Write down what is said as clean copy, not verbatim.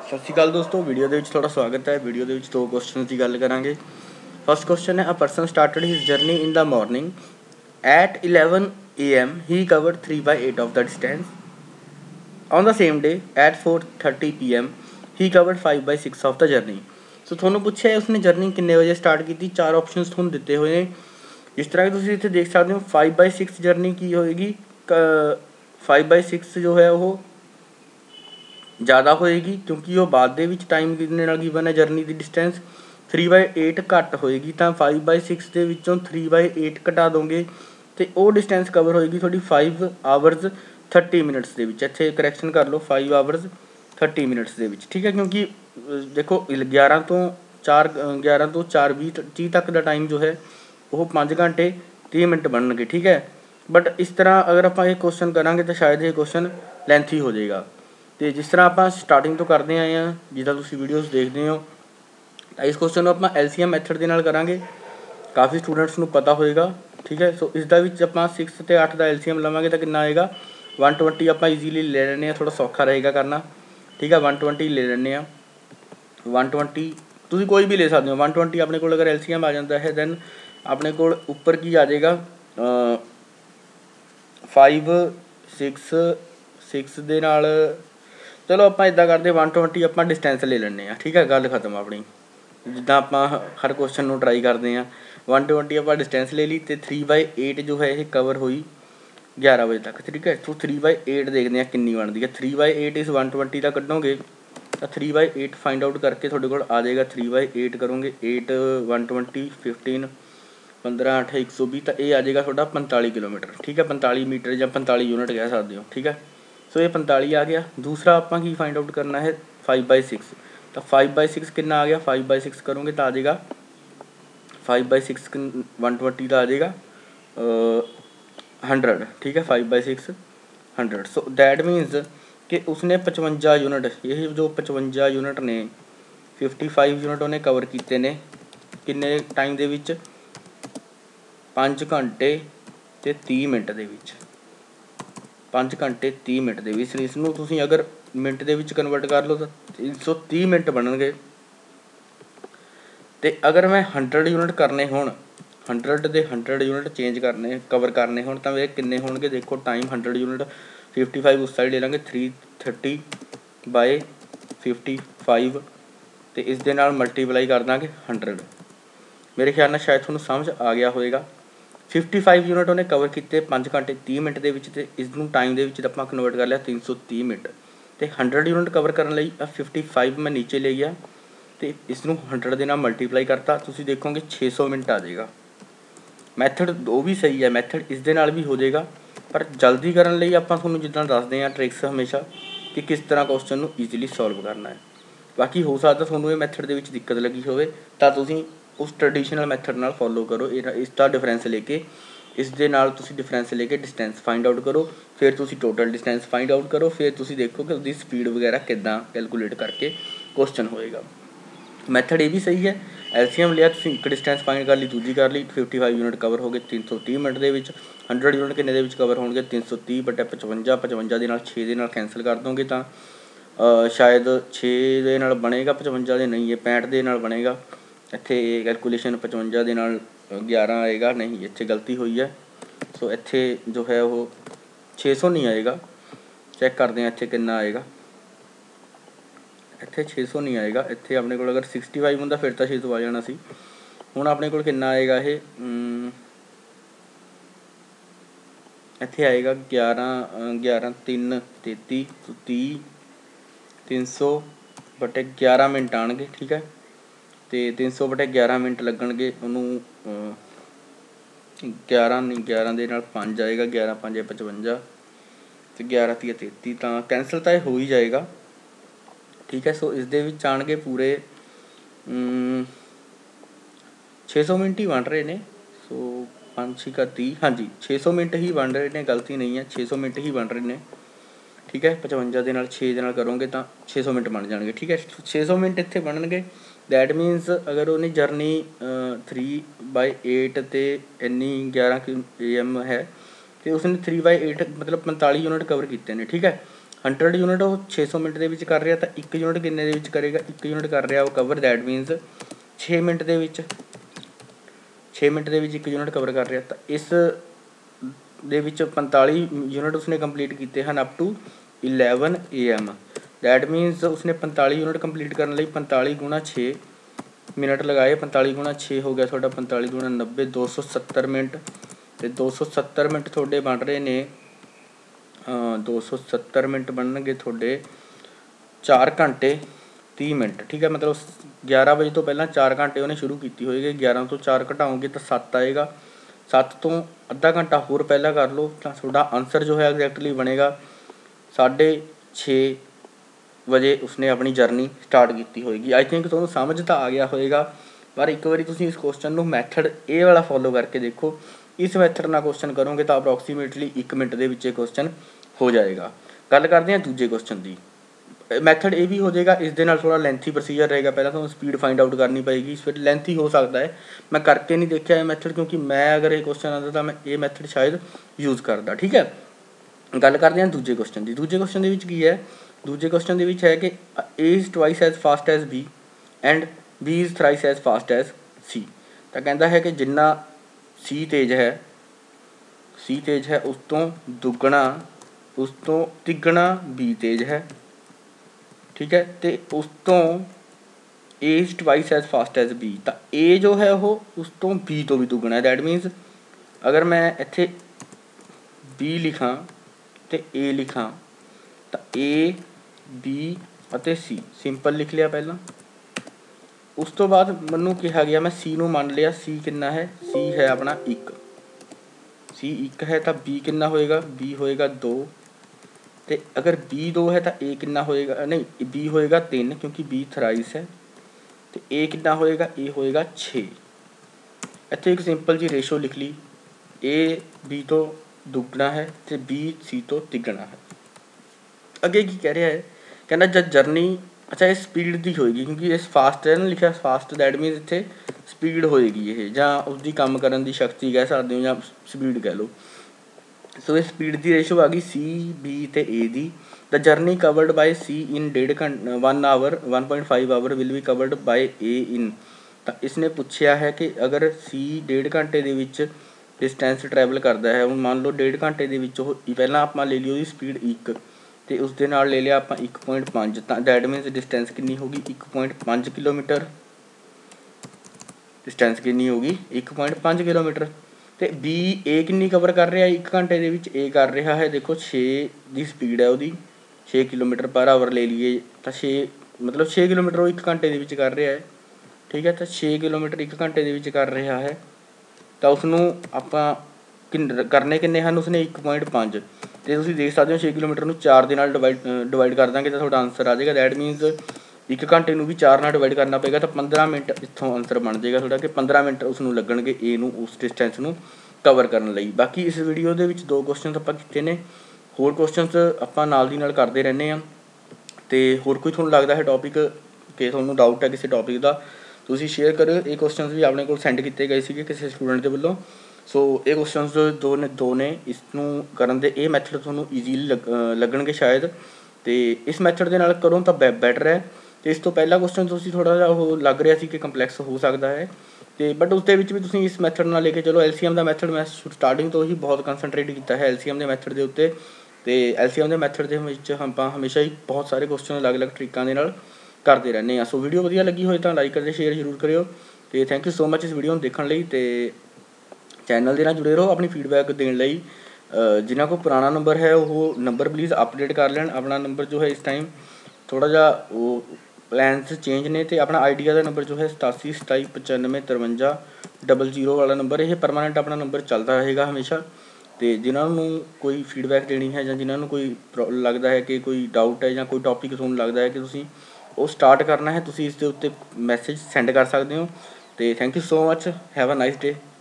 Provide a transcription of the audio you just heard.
ਸਤਿ ਸ਼੍ਰੀ ਅਕਾਲ ਦੋਸਤੋ, ਵੀਡੀਓ ਦੇ ਵਿੱਚ ਤੁਹਾਡਾ ਸਵਾਗਤ ਹੈ। ਵੀਡੀਓ ਦੇ ਵਿੱਚ ਦੋ ਕੁਐਸਚਨਸ ਦੀ ਗੱਲ ਕਰਾਂਗੇ। ਫਸਟ ਕੁਐਸਚਨ ਹੈ, a person started his journey in the morning at 11 AM he covered 3/8 of the distance. On the same day at 4:30 PM he covered 5/6 of the journey. So ਤੁਹਾਨੂੰ ਪੁੱਛਿਆ ਉਸਨੇ journey ਕਿੰਨੇ ਵਜੇ start ਕੀਤੀ। ਚਾਰ options ਤੁਹਾਨੂੰ ਦਿੱਤੇ ਹੋਏ ਨੇ। ਜਿਸ ਤਰ੍ਹਾਂ ਕਿ ਤੁਸੀਂ ਇੱਥੇ ਦੇਖ ਸਕਦੇ ਹੋ 5/6 ਜਰਨੀ ਕੀ ਹੋਏਗੀ, 5/6 ਜੋ ਹੈ ਉਹ ज़्यादा होएगी क्योंकि वो बाद ਦੇ ਵਿੱਚ ਟਾਈਮ ਕਿੰਨੇ ਨਾਲ ਗਿਵਨ ਹੈ ਜਰਨੀ ਦੀ ਡਿਸਟੈਂਸ 3/8 ਘੱਟ ਹੋਏਗੀ, ਤਾਂ 5/6 ਦੇ ਵਿੱਚੋਂ 3/8 ਘਟਾ ਦੋਗੇ ਅਤੇ ਉਹ ਡਿਸਟੈਂਸ ਕਵਰ ਹੋਏਗੀ ਤੁਹਾਡੀ 5 hours 30 minutes ਦੇ ਵਿੱਚ। ਇੱਥੇ ਕਰੈਕਸ਼ਨ ਕਰ ਲਓ 5 hours 30 minutes ਦੇ ਵਿੱਚ, ਠੀਕ ਹੈ। ਕਿਉਂਕਿ ਦੇਖੋ 11 ਤੋਂ 4:20 ਤੱਕ ਦਾ ਟਾਈਮ ਜੋ ਹੈ ਉਹ 5 ਘੰਟੇ 30 ਮਿੰਟ ਬਣਨਗੇ, ਠੀਕ ਹੈ। ਬਟ ਇਸ ਤਰ੍ਹਾਂ ਅਗਰ ਆਪਾਂ ਇਹ ਕੁਐਸਚਨ ਕਰਾਂਗੇ ਤਾਂ ਸ਼ਾਇਦ ਇਹ ਕੁਐਸਚਨ ਲੈਂਥੀ ਹੋ ਜਾਏਗਾ। ਅਤੇ ਜਿਸ ਤਰ੍ਹਾਂ ਆਪਾਂ ਸਟਾਰਟਿੰਗ ਤੋਂ ਕਰਦੇ ਆਏ ਹਾਂ, ਜਿੱਦਾਂ ਤੁਸੀਂ ਵੀਡੀਓਜ਼ ਦੇਖਦੇ ਹੋ, ਤਾਂ ਇਸ ਕੁਐਸਚਨ ਨੂੰ ਆਪਾਂ LCM ਮੈਥਡ ਦੇ ਨਾਲ ਕਰਾਂਗੇ। ਕਾਫੀ ਸਟੂਡੈਂਟਸ ਨੂੰ ਪਤਾ ਹੋਏਗਾ, ਠੀਕ ਹੈ। ਸੋ ਇਸ ਦਾ ਵਿੱਚ ਆਪਾਂ 6 ਅਤੇ 8 ਦਾ LCM ਲਵਾਂਗੇ ਤਾਂ ਕਿੰਨਾ ਆਏਗਾ 120 ਆਪਾਂ ਈਜ਼ੀਲੀ ਲੈ ਲੈਂਦੇ ਹਾਂ, ਥੋੜ੍ਹਾ ਸੌਖਾ ਰਹੇਗਾ ਕਰਨਾ, ਠੀਕ ਹੈ। 120 ਲੈ ਲੈਂਦੇ ਹਾਂ। 120 ਤੁਸੀਂ ਕੋਈ ਵੀ ਲੈ ਸਕਦੇ ਹੋ। 120 ਆਪਣੇ ਕੋਲ ਅਗਰ LCM ਆ ਜਾਂਦਾ ਹੈ ਦੈਨ ਆਪਣੇ ਕੋਲ ਉੱਪਰ ਕੀ ਆ ਜਾਏਗਾ 5 6 ਦੇ ਨਾਲ। ਚਲੋ ਆਪਾਂ ਇੱਦਾਂ ਕਰਦੇ 120 ਆਪਾਂ ਡਿਸਟੈਂਸ ਲੈ ਲੈਂਦੇ ਹਾਂ, ਠੀਕ ਹੈ। ਗੱਲ ਖਤਮ ਆਪਣੀ। ਜਿੱਦਾਂ ਆਪਾਂ ਹਰ ਕੁਐਸਚਨ ਨੂੰ ਟਰਾਈ ਕਰਦੇ ਹਾਂ 120 ਆਪਾਂ ਡਿਸਟੈਂਸ ਲੈ ਲਈ ਅਤੇ 3/8 ਜੋ ਹੈ ਇਹ ਕਵਰ ਹੋਈ 11 ਵਜੇ ਤੱਕ, ਠੀਕ ਹੈ। ਸੋ 3/8 ਦੇਖਦੇ ਹਾਂ ਕਿੰਨੀ ਬਣਦੀ ਹੈ। 3/8 ਇਸ 120 ਦਾ ਕੱਢੋਗੇ ਤਾਂ 3/8 ਫਾਈਂਡ ਆਊਟ ਕਰਕੇ ਤੁਹਾਡੇ ਕੋਲ ਆ ਜਾਏਗਾ। 3/8 ਕਰੋਗੇ 8 120 15 15 8 120 ਤਾਂ ਇਹ ਆ ਜਾਏਗਾ ਤੁਹਾਡਾ 45 ਕਿਲੋਮੀਟਰ, ਠੀਕ ਹੈ। 45 ਮੀਟਰ ਜਾਂ 45 ਯੂਨਿਟ ਕਹਿ ਸਕਦੇ ਹੋ, ਠੀਕ ਹੈ। ਸੋ ਇਹ 45 ਆ ਗਿਆ। ਦੂਸਰਾ ਆਪਾਂ ਕੀ ਫਾਈਂਡ ਆਊਟ ਕਰਨਾ ਹੈ 5/6, ਤਾਂ 5/6 ਕਿੰਨਾ ਆ ਗਿਆ 5/6 ਕਰੋਗੇ ਤਾਂ ਆ ਜਾਏਗਾ 5/6 120 ਦਾ ਆ ਜਾਏਗਾ 100, ਠੀਕ ਹੈ। 5/6 100। ਸੋ ਦੈਟ ਮੀਨਸ ਕਿ ਉਸਨੇ 55 ਯੂਨਿਟ, ਇਹ ਜੋ 55 ਯੂਨਿਟ ਨੇ 55 ਯੂਨਿਟ ਉਹਨੇ ਕਵਰ ਕੀਤੇ ਨੇ ਕਿੰਨੇ ਟਾਈਮ ਦੇ ਵਿੱਚ 5 ਘੰਟੇ ਅਤੇ 30 ਮਿੰਟ ਦੇ ਵਿੱਚ। 5 ਘੰਟੇ 30 ਮਿੰਟ ਦੇ ਵਿੱਚ ਇਸ ਨੂੰ ਤੁਸੀਂ ਅਗਰ ਮਿੰਟ ਦੇ ਵਿੱਚ ਕਨਵਰਟ ਕਰ ਲਓ ਤਾਂ 330 ਮਿੰਟ ਬਣਨਗੇ। ਅਤੇ ਅਗਰ ਮੈਂ 100 ਯੂਨਿਟ ਕਰਨੇ ਹੋਣ 100 ਦੇ 100 ਯੂਨਿਟ ਚੇਂਜ ਕਰਨੇ ਕਵਰ ਕਰਨੇ ਹੋਣ ਤਾਂ ਮੇਰੇ ਕਿੰਨੇ ਹੋਣਗੇ। ਦੇਖੋ ਟਾਈਮ 100 ਯੂਨਿਟ 55 ਉਸ ਸਾਈਡ ਲੈ ਲਾਂਗੇ 330/55 ਅਤੇ ਇਸ ਦੇ ਨਾਲ ਮਲਟੀਪਲਾਈ ਕਰ ਦਾਂਗੇ 100। ਮੇਰੇ ਖਿਆਲ ਨਾਲ ਸ਼ਾਇਦ ਤੁਹਾਨੂੰ ਸਮਝ ਆ ਗਿਆ ਹੋਵੇਗਾ। 55 ਯੂਨਿਟ ਉਹਨੇ ਕਵਰ ਕੀਤੇ 5 ਘੰਟੇ 30 ਮਿੰਟ ਦੇ ਵਿੱਚ, ਅਤੇ ਇਸ ਨੂੰ ਟਾਈਮ ਦੇ ਵਿੱਚ ਆਪਾਂ ਕਨਵਰਟ ਕਰ ਲਿਆ 330 ਮਿੰਟ। ਅਤੇ 100 ਯੂਨਿਟ ਕਵਰ ਕਰਨ ਲਈ 55 ਮੈਂ ਨੀਚੇ ਲੈ ਗਿਆ ਅਤੇ ਇਸ ਨੂੰ 100 ਦੇ ਨਾਲ ਮਲਟੀਪਲਾਈ ਕਰਤਾ। ਤੁਸੀਂ ਦੇਖੋਗੇ 600 ਮਿੰਟ ਆ ਜਾਏਗਾ। ਮੈਥਡ ਉਹ ਵੀ ਸਹੀ ਹੈ, ਮੈਥਡ ਇਸ ਦੇ ਨਾਲ ਵੀ ਹੋ ਜਾਏਗਾ, ਪਰ ਜਲਦੀ ਕਰਨ ਲਈ ਆਪਾਂ ਤੁਹਾਨੂੰ ਜਿੱਦਾਂ ਦੱਸਦੇ ਹਾਂ ਟ੍ਰਿਕਸ ਹਮੇਸ਼ਾ ਕਿ ਕਿਸ ਤਰ੍ਹਾਂ ਕੁਐਸਚਨ ਨੂੰ ਈਜ਼ੀਲੀ ਸੋਲਵ ਕਰਨਾ ਹੈ। ਬਾਕੀ ਹੋ ਸਕਦਾ ਤੁਹਾਨੂੰ ਇਹ ਮੈਥਡ ਦੇ ਵਿੱਚ ਦਿੱਕਤ ਲੱਗੀ ਹੋਵੇ ਤਾਂ ਤੁਸੀਂ ਉਸ ਟਰਡੀਸ਼ਨਲ ਮੈਥਡ ਨਾਲ ਫੋਲੋ ਕਰੋ। ਇਸ ਦਾ ਡਿਫਰੈਂਸ ਲੈ ਕੇ ਇਸ ਦੇ ਨਾਲ ਤੁਸੀਂ ਡਿਫਰੈਂਸ ਲੈ ਕੇ ਡਿਸਟੈਂਸ ਫਾਈਂਡ ਆਊਟ ਕਰੋ, ਫਿਰ ਤੁਸੀਂ ਟੋਟਲ ਡਿਸਟੈਂਸ ਫਾਈਂਡ ਆਊਟ ਕਰੋ, ਫਿਰ ਤੁਸੀਂ ਦੇਖੋ ਕਿ ਉਹਦੀ ਸਪੀਡ ਵਗੈਰਾ ਕਿੱਦਾਂ ਕੈਲਕੂਲੇਟ ਕਰਕੇ ਕੁਐਸਚਨ ਹੋਏਗਾ। ਮੈਥਡ ਇਹ ਵੀ ਸਹੀ ਹੈ। LCM ਲਿਆ ਤੁਸੀਂ, ਇੱਕ ਡਿਸਟੈਂਸ ਫਾਈਂਡ ਕਰ ਲਈ, ਦੂਜੀ ਕਰ ਲਈ। 55 ਯੂਨਿਟ ਕਵਰ ਹੋ ਗਏ 330 ਮਿੰਟ ਦੇ ਵਿੱਚ। 100 ਯੂਨਿਟ ਕਿੰਨੇ ਦੇ ਵਿੱਚ ਕਵਰ ਹੋਣਗੇ 330/55। 55 ਦੇ ਨਾਲ 6 ਦੇ ਨਾਲ ਕੈਂਸਲ ਕਰ ਦੋਗੇ ਤਾਂ ਸ਼ਾਇਦ 6 ਦੇ ਨਾਲ ਬਣੇਗਾ 55 ਦੇ ਨਹੀਂ, ਇਹ 65 ਦੇ ਨਾਲ ਬਣੇਗਾ। ਇੱਥੇ ਕੈਲਕੂਲੇਸ਼ਨ 55 ਦੇ ਨਾਲ 11 ਆਏਗਾ, ਨਹੀਂ ਇੱਥੇ ਗਲਤੀ ਹੋਈ ਹੈ। ਸੋ ਇੱਥੇ ਜੋ ਹੈ ਉਹ 600 ਨਹੀਂ ਆਏਗਾ। ਚੈੱਕ ਕਰਦੇ ਹਾਂ ਇੱਥੇ ਕਿੰਨਾ ਆਏਗਾ। ਇੱਥੇ 600 ਨਹੀਂ ਆਏਗਾ। ਇੱਥੇ ਆਪਣੇ ਕੋਲ ਅਗਰ 65 ਹੁੰਦਾ ਫਿਰ ਤਾਂ 600 ਆ ਜਾਣਾ ਸੀ। ਹੁਣ ਆਪਣੇ ਕੋਲ ਕਿੰਨਾ ਆਏਗਾ ਇਹ ਇੱਥੇ ਆਏਗਾ 11 3 33 30 300/11 ਮਿੰਟ ਆਉਣਗੇ, ਠੀਕ ਹੈ। ਅਤੇ 300/11 ਮਿੰਟ ਲੱਗਣਗੇ ਉਹਨੂੰ 11 ਨਹੀਂ 11 ਦੇ ਨਾਲ 5 ਆਏਗਾ 11 5 55 ਅਤੇ 11 ਤੀਆ 33 ਤਾਂ ਕੈਂਸਲ ਤਾਂ ਇਹ ਹੋ ਹੀ ਜਾਏਗਾ, ਠੀਕ ਹੈ। ਸੋ ਇਸ ਦੇ ਵਿੱਚ ਆਉਣਗੇ ਪੂਰੇ 600 ਮਿੰਟ ਹੀ ਬਣ ਰਹੇ ਨੇ। ਸੋ 5 6 30 ਹਾਂਜੀ 600 ਮਿੰਟ ਹੀ ਬਣ ਰਹੇ ਨੇ, ਗਲਤੀ ਨਹੀਂ ਹੈ 600 ਮਿੰਟ ਹੀ ਬਣ ਰਹੇ ਨੇ, ਠੀਕ ਹੈ। 55 ਦੇ ਨਾਲ 6 ਦੇ ਨਾਲ ਕਰੋਗੇ ਤਾਂ 600 ਮਿੰਟ ਬਣ ਜਾਣਗੇ, ਠੀਕ ਹੈ। 600 ਮਿੰਟ ਇੱਥੇ ਬਣਨਗੇ। ਦੈਟ ਮੀਨਸ ਅਗਰ ਉਹਨੇ ਜਰਨੀ 3/8 ਅਤੇ ਇੰਨੀ 11 AM ਹੈ ਅਤੇ ਉਸਨੇ 3/8 ਮਤਲਬ 45 ਯੂਨਿਟ ਕਵਰ ਕੀਤੇ ਨੇ, ਠੀਕ ਹੈ। 100 ਯੂਨਿਟ ਉਹ 600 ਮਿੰਟ ਦੇ ਵਿੱਚ ਕਰ ਰਿਹਾ, ਤਾਂ 1 ਯੂਨਿਟ ਕਿੰਨੇ ਦੇ ਵਿੱਚ ਕਰੇਗਾ? 1 ਯੂਨਿਟ ਕਰ ਰਿਹਾ ਉਹ ਕਵਰ, ਦੈਟ ਮੀਨਸ 6 ਮਿੰਟ ਦੇ ਵਿੱਚ 6 ਮਿੰਟ ਦੇ ਵਿੱਚ 1 ਯੂਨਿਟ ਕਵਰ ਕਰ ਰਿਹਾ। ਤਾਂ ਇਸ ਦੇ ਵਿੱਚ 45 ਯੂਨਿਟ ਉਸਨੇ ਕੰਪਲੀਟ ਕੀਤੇ ਹਨ up to 11 AM, that means ਉਸਨੇ 45 ਯੂਨਿਟ ਕੰਪਲੀਟ ਕਰਨ ਲਈ 45 ਗੁਣਾ 6 ਮਿੰਟ ਲਗਾਏ। 45 ਗੁਣਾ 6 ਹੋ ਗਿਆ ਤੁਹਾਡਾ 45 ਗੁਣਾ 90, 270 ਮਿੰਟ। ਅਤੇ 270 ਮਿੰਟ ਤੁਹਾਡੇ ਬਣ ਰਹੇ ਨੇ 270 ਮਿੰਟ ਬਣਨਗੇ ਤੁਹਾਡੇ 4 ਘੰਟੇ 30 ਮਿੰਟ। ਠੀਕ ਹੈ, ਮਤਲਬ 11 ਵਜੇ ਤੋਂ ਪਹਿਲਾਂ 4 ਘੰਟੇ ਉਹਨੇ ਸ਼ੁਰੂ ਕੀਤੀ ਹੋਏਗੀ। 11 ਤੋਂ 4 ਘਟਾਓਗੇ ਤਾਂ 7 ਆਏਗਾ। 7 ਤੋਂ ਅੱਧਾ ਘੰਟਾ ਹੋਰ ਪਹਿਲਾਂ ਕਰ ਲਓ ਤਾਂ ਤੁਹਾਡਾ ਆਨਸਰ ਜੋ ਹੈ ਐਗਜ਼ੈਕਟਲੀ ਬਣੇਗਾ 6:30 ਵਜੇ ਉਸਨੇ ਆਪਣੀ ਜਰਨੀ ਸਟਾਰਟ ਕੀਤੀ ਹੋਏਗੀ। ਆਈ ਥਿੰਕ ਤੁਹਾਨੂੰ ਸਮਝ ਤਾਂ ਆ ਗਿਆ ਹੋਏਗਾ, ਪਰ ਇੱਕ ਵਾਰੀ ਤੁਸੀਂ ਇਸ ਕੁਐਸਚਨ ਨੂੰ ਮੈਥਡ ਇਹ ਵਾਲਾ ਫੋਲੋ ਕਰਕੇ ਦੇਖੋ। ਇਸ ਮੈਥਡ ਨਾਲ ਕੁਐਸਚਨ ਕਰੋਗੇ ਤਾਂ ਅਪਰੋਕਸੀਮੇਟਲੀ 1 ਮਿੰਟ ਦੇ ਵਿੱਚ ਇਹ ਕੁਐਸਚਨ ਹੋ ਜਾਏਗਾ। ਗੱਲ ਕਰਦੇ ਹਾਂ ਦੂਜੇ ਕੁਐਸਚਨ ਦੀ। ਮੈਥਡ ਇਹ ਵੀ ਹੋ ਜਾਏਗਾ, ਇਸ ਦੇ ਨਾਲ ਥੋੜ੍ਹਾ ਲੈਂਥੀ ਪ੍ਰੋਸੀਜਰ ਰਹੇਗਾ। ਪਹਿਲਾਂ ਤੁਹਾਨੂੰ ਸਪੀਡ ਫਾਈਂਡ ਆਊਟ ਕਰਨੀ ਪਏਗੀ, ਫਿਰ ਲੈਂਥੀ ਹੋ ਸਕਦਾ ਹੈ। ਮੈਂ ਕਰਕੇ ਨਹੀਂ ਦੇਖਿਆ ਇਹ ਮੈਥਡ, ਕਿਉਂਕਿ ਮੈਂ ਅਗਰ ਇਹ ਕੁਐਸਚਨ ਆਉਂਦਾ ਤਾਂ ਮੈਂ ਇਹ ਮੈਥਡ ਸ਼ਾਇਦ ਯੂਜ਼ ਕਰਦਾ। ਠੀਕ ਹੈ, ਗੱਲ ਕਰਦੇ ਹਾਂ ਦੂਜੇ ਕੁਐਸਚਨ ਦੀ। ਦੂਜੇ ਕੁਐਸਚਨ ਦੇ ਵਿੱਚ ਕੀ ਹੈ? ਦੂਜੇ ਕੁਐਸਚਨ ਦੇ ਵਿੱਚ ਹੈ ਕਿ A is twice as fast as B and B is thrice as fast as C। ਤਾਂ ਕਹਿੰਦਾ ਹੈ ਕਿ ਜਿੰਨਾ C ਤੇਜ਼ ਹੈ ਉਸ ਤੋਂ ਤਿੱਗਣਾ B ਤੇਜ਼ ਹੈ। ਠੀਕ ਹੈ, ਅਤੇ ਉਸ ਤੋਂ A is twice as fast as B, ਤਾਂ A ਜੋ ਹੈ ਉਹ ਉਸ ਤੋਂ B ਤੋਂ ਵੀ ਦੁੱਗਣਾ ਹੈ। ਦੈਟ ਮੀਨਸ ਅਗਰ ਮੈਂ ਇੱਥੇ B ਲਿਖਾਂ ਅਤੇ A ਲਿਖਾਂ ਤਾਂ A B ਅਤੇ C ਸਿੰਪਲ ਲਿਖ ਲਿਆ ਪਹਿਲਾਂ। ਉਸ ਤੋਂ ਬਾਅਦ ਮੈਨੂੰ ਕਿਹਾ ਗਿਆ, ਮੈਂ C ਨੂੰ ਮੰਨ ਲਿਆ। C ਕਿੰਨਾ ਹੈ? C ਹੈ ਆਪਣਾ 1। C 1 ਹੈ ਤਾਂ B ਕਿੰਨਾ ਹੋਏਗਾ? B ਹੋਏਗਾ 2। ਅਤੇ ਅਗਰ B 2 ਹੈ ਤਾਂ A ਕਿੰਨਾ ਹੋਏਗਾ? ਨਹੀਂ, B ਹੋਏਗਾ 3, ਕਿਉਂਕਿ B ਥਰਾਈਸ ਹੈ। ਅਤੇ A ਕਿੰਨਾ ਹੋਏਗਾ? A ਹੋਏਗਾ 6। ਇੱਥੇ ਇੱਕ ਸਿੰਪਲ ਜੀ ਰੇਸ਼ੋ ਲਿਖ ਲਈ, A B ਤੋਂ ਦੁੱਗਣਾ ਹੈ ਅਤੇ B C ਤੋਂ ਤਿੱਗਣਾ ਹੈ। ਅੱਗੇ ਕੀ ਕਹਿ ਰਿਹਾ ਹੈ? ਕਹਿੰਦਾ ਜਦ ਜਰਨੀ, ਅੱਛਾ ਇਹ ਸਪੀਡ ਦੀ ਹੋਏਗੀ, ਕਿਉਂਕਿ ਇਸ ਫਾਸਟ ਹੈ ਨਾ ਲਿਖਿਆ ਫਾਸਟ, ਦੈਟ ਮੀਨਸ ਇੱਥੇ ਸਪੀਡ ਹੋਏਗੀ ਇਹ, ਜਾਂ ਉਸਦੀ ਕੰਮ ਕਰਨ ਦੀ ਸ਼ਕਤੀ ਕਹਿ ਸਕਦੇ ਹੋ ਜਾਂ ਸਪੀਡ ਕਹਿ ਲਓ। ਸੋ ਇਹ ਸਪੀਡ ਦੀ ਰੇਸ਼ੋ ਆ ਗਈ C B ਅਤੇ A ਦੀ। The journey covered by C in 1.5 hour 1.5 hour will be covered by A in. ਤਾਂ ਇਸਨੇ ਪੁੱਛਿਆ ਹੈ ਕਿ ਅਗਰ C 1.5 ਘੰਟੇ ਦੇ ਵਿੱਚ ਡਿਸਟੈਂਸ ਟਰੈਵਲ ਕਰਦਾ ਹੈ, ਹੁਣ ਮੰਨ ਲਓ 1.5 ਘੰਟੇ ਦੇ ਵਿੱਚ ਉਹ ਪਹਿਲਾਂ ਆਪਾਂ ਲੈ ਲਈ ਉਹਦੀ ਸਪੀਡ 1 ਅਤੇ ਉਸ ਦੇ ਨਾਲ ਲੈ ਲਿਆ ਆਪਾਂ 1.5, ਤਾਂ ਦੈਟ ਮੀਨਸ ਡਿਸਟੈਂਸ ਕਿੰਨੀ ਹੋ ਗਈ? 1.5 ਕਿਲੋਮੀਟਰ। ਡਿਸਟੈਂਸ ਕਿੰਨੀ ਹੋ ਗਈ? 1.5 ਕਿਲੋਮੀਟਰ। ਅਤੇ B A ਕਿੰਨੀ ਕਵਰ ਕਰ ਰਿਹਾ 1 ਘੰਟੇ ਦੇ ਵਿੱਚ? A ਕਰ ਰਿਹਾ ਹੈ, ਦੇਖੋ 6 ਦੀ ਸਪੀਡ ਹੈ ਉਹਦੀ, 6 ਕਿਲੋਮੀਟਰ ਪਰ ਆਵਰ ਲੈ ਲਈਏ ਤਾਂ 6 ਕਿਲੋਮੀਟਰ ਉਹ 1 ਘੰਟੇ ਦੇ ਵਿੱਚ ਕਰ ਰਿਹਾ ਹੈ। ਠੀਕ ਹੈ, ਤਾਂ 6 ਕਿਲੋਮੀਟਰ 1 ਘੰਟੇ ਦੇ ਵਿੱਚ ਕਰ ਰਿਹਾ ਹੈ, ਤਾਂ ਉਸਨੂੰ ਆਪਾਂ ਕਰਨੇ ਕਿੰਨੇ ਹਨ? ਉਸਨੇ 1.5, ਅਤੇ ਤੁਸੀਂ ਦੇਖ ਸਕਦੇ ਹੋ 6 ਕਿਲੋਮੀਟਰ ਨੂੰ 4 ਦੇ ਨਾਲ ਡਿਵਾਈਡ ਕਰ ਦਾਂਗੇ ਤਾਂ ਤੁਹਾਡਾ ਆਨਸਰ ਆ ਜਾਏਗਾ। ਦੈਟ ਮੀਨਸ 1 ਘੰਟੇ ਨੂੰ ਵੀ 4 ਨਾਲ ਡਿਵਾਈਡ ਕਰਨਾ ਪਏਗਾ, ਤਾਂ 15 ਮਿੰਟ ਇੱਥੋਂ ਆਨਸਰ ਬਣ ਜਾਏਗਾ ਤੁਹਾਡਾ, ਕਿ 15 ਮਿੰਟ ਉਸ ਨੂੰ ਲੱਗਣਗੇ A ਨੂੰ ਉਸ ਡਿਸਟੈਂਸ ਨੂੰ ਕਵਰ ਕਰਨ ਲਈ। ਬਾਕੀ ਇਸ ਵੀਡੀਓ ਦੇ ਵਿੱਚ 2 ਕੁਐਸਚਨਸ ਆਪਾਂ ਕੀਤੇ ਨੇ, ਹੋਰ ਕੁਐਸਚਨਸ ਆਪਾਂ ਨਾਲ ਦੀ ਨਾਲ ਕਰਦੇ ਰਹਿੰਦੇ ਹਾਂ। ਅਤੇ ਹੋਰ ਕੋਈ ਤੁਹਾਨੂੰ ਲੱਗਦਾ ਹੈ ਟੌਪਿਕ ਕਿ ਤੁਹਾਨੂੰ ਡਾਊਟ ਹੈ ਕਿਸੇ ਟੌਪਿਕ ਦਾ, ਤੁਸੀਂ ਸ਼ੇਅਰ ਕਰਿਓ। ਇਹ ਕੁਐਸਚਨਸ ਵੀ ਆਪਣੇ ਕੋਲ ਸੈਂਡ ਕੀਤੇ ਗਏ ਸੀਗੇ ਕਿਸੇ ਸਟੂਡੈਂਟ ਦੇ ਵੱਲੋਂ। ਸੋ ਇਹ ਕੁਐਸਚਨਸ ਦੋ ਨੇ, ਇਸ ਨੂੰ ਕਰਨ ਦੇ ਇਹ ਮੈਥਡ ਤੁਹਾਨੂੰ ਈਜ਼ੀਲੀ ਲੱਗਣਗੇ ਸ਼ਾਇਦ, ਅਤੇ ਇਸ ਮੈਥਡ ਦੇ ਨਾਲ ਕਰੋ ਤਾਂ ਬੈਟਰ ਹੈ। ਅਤੇ ਇਸ ਤੋਂ ਪਹਿਲਾ ਕੁਐਸਚਨ ਤੁਸੀਂ ਥੋੜ੍ਹਾ ਜਿਹਾ ਉਹ ਲੱਗ ਰਿਹਾ ਸੀ ਕਿ ਕੰਪਲੈਕਸ ਹੋ ਸਕਦਾ ਹੈ, ਅਤੇ ਬਟ ਉਸ ਦੇ ਵਿੱਚ ਵੀ ਤੁਸੀਂ ਇਸ ਮੈਥਡ ਨਾਲ ਲੈ ਕੇ ਚਲੋ। LCM ਦਾ ਮੈਥਡ ਮੈਂ ਸਟਾਰਟਿੰਗ ਤੋਂ ਹੀ ਬਹੁਤ ਕੰਸਨਟਰੇਟ ਕੀਤਾ ਹੈ LCM ਦੇ ਮੈਥਡ ਦੇ ਉੱਤੇ, ਅਤੇ LCM ਦੇ ਮੈਥਡ ਦੇ ਵਿੱਚ ਆਪਾਂ ਹਮੇਸ਼ਾ ਹੀ ਬਹੁਤ ਸਾਰੇ ਕੁਐਸਚਨ ਅਲੱਗ-ਅਲੱਗ ਤਰੀਕਾਂ ਦੇ ਨਾਲ ਕਰਦੇ ਰਹਿੰਦੇ ਹਾਂ। ਸੋ ਵੀਡੀਓ ਵਧੀਆ ਲੱਗੀ ਹੋਏ ਤਾਂ ਲਾਈਕ ਕਰਦੇ, ਸ਼ੇਅਰ ਜ਼ਰੂਰ ਕਰਿਓ, ਅਤੇ ਥੈਂਕ ਯੂ ਸੋ ਮਚ ਇਸ ਵੀਡੀਓ ਨੂੰ ਦੇਖਣ ਲਈ। ਅਤੇ ਚੈਨਲ ਦੇ ਨਾਲ ਜੁੜੇ ਰਹੋ ਆਪਣੀ ਫੀਡਬੈਕ ਦੇਣ ਲਈ। ਜਿਨ੍ਹਾਂ ਕੋਲ ਪੁਰਾਣਾ ਨੰਬਰ ਹੈ ਉਹ ਨੰਬਰ ਪਲੀਜ਼ ਅਪਡੇਟ ਕਰ ਲੈਣ। ਆਪਣਾ ਨੰਬਰ ਜੋ ਹੈ ਇਸ ਟਾਈਮ ਥੋੜ੍ਹਾ ਜਿਹਾ ਉਹ ਪਲੈਨਸ ਚੇਂਜ ਨੇ, ਅਤੇ ਆਪਣਾ ਆਈਡੀਆ ਦਾ ਨੰਬਰ ਜੋ ਹੈ 8727955300 ਵਾਲਾ ਨੰਬਰ, ਇਹ ਪਰਮਾਨੈਂਟ ਆਪਣਾ ਨੰਬਰ ਚੱਲਦਾ ਰਹੇਗਾ ਹਮੇਸ਼ਾ। ਅਤੇ ਜਿਨ੍ਹਾਂ ਨੂੰ ਕੋਈ ਫੀਡਬੈਕ ਦੇਣੀ ਹੈ ਜਾਂ ਜਿਨ੍ਹਾਂ ਨੂੰ ਕੋਈ ਲੱਗਦਾ ਹੈ ਕਿ ਕੋਈ ਡਾਊਟ ਹੈ ਜਾਂ ਕੋਈ ਟੌਪਿਕ ਤੁਹਾਨੂੰ ਲੱਗਦਾ ਹੈ ਕਿ ਤੁਸੀਂ ਉਹ ਸਟਾਰਟ ਕਰਨਾ ਹੈ, ਤੁਸੀਂ ਇਸ ਦੇ ਉੱਤੇ ਮੈਸੇਜ ਸੈਂਡ ਕਰ ਸਕਦੇ ਹੋ। ਅਤੇ thank you so much, have a nice day.